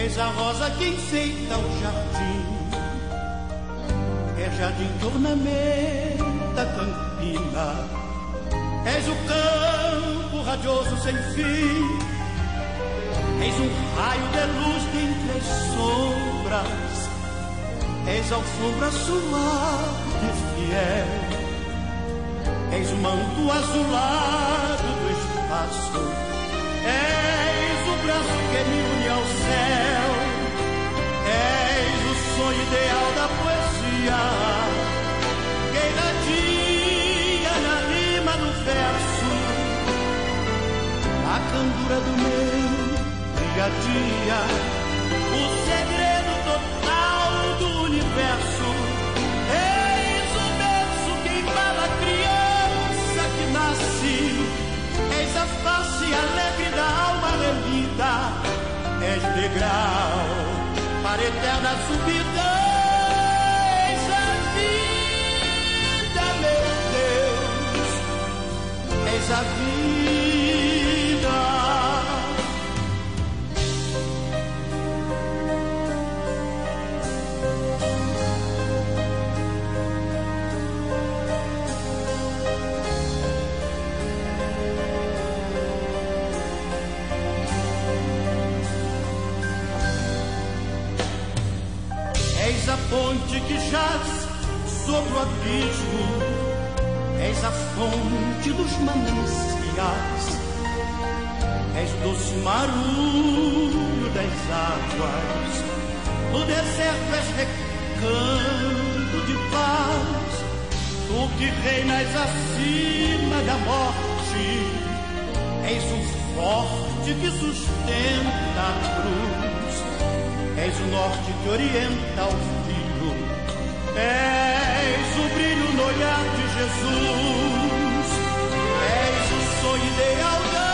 És a rosa que enfeita o jardim, é jardim que ornamenta a campina. És o campo radioso sem fim, és um raio de luz dentre as sombras, és a alfombra suave e fiel, és o manto azulado do espaço, és o braço que me une ao céu, és o sonho ideal da poesia, que irradia na rima do verso, a candura do meu dia a dia, o segredo total do universo. Eis o berço que embala a criança que nasce, és a face alegre da alma remida, és degrau para a eterna subida, és a vida, meu Deus, és a vida. És a ponte que jaz sobre o abismo, és a fonte dos mananciais, és o doce marulho das águas, no deserto és recanto de paz, tu que reinas acima da morte, és o forte que sustenta a cruz, és o norte que orienta o fio, és o brilho no olhar de Jesus, és o sonho ideal da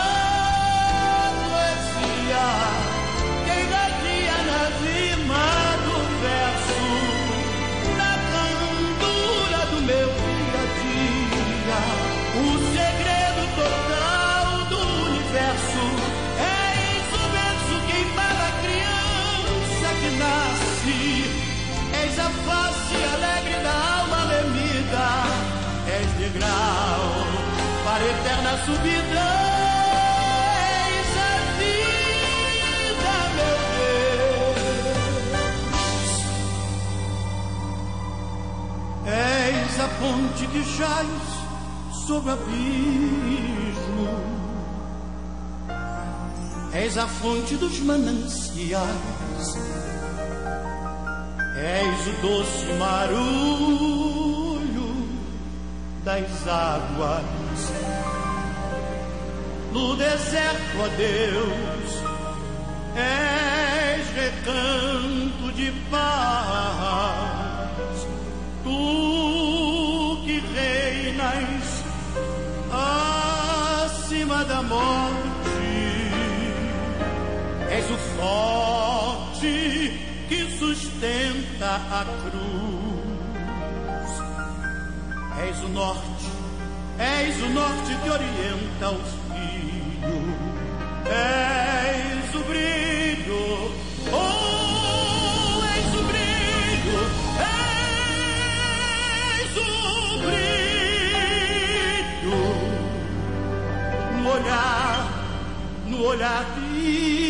poesia, que irradia na rima do verso, na candura do meu dia a dia, o segredo total do universo. És o berço que embala a criança que nasce, és a face alegre da alma remida, és degrau para a eterna subida, és a vida, meu Deus, és a ponte que jaz sobre o abismo, és a fonte dos mananciais, és o doce marulho das águas, no deserto, ó Deus, és recanto de paz, tu que reinas acima da morte, és o forte que sustenta a cruz, és o norte que orienta o fio, és o brilho, oh, és o brilho, és o brilho, no olhar de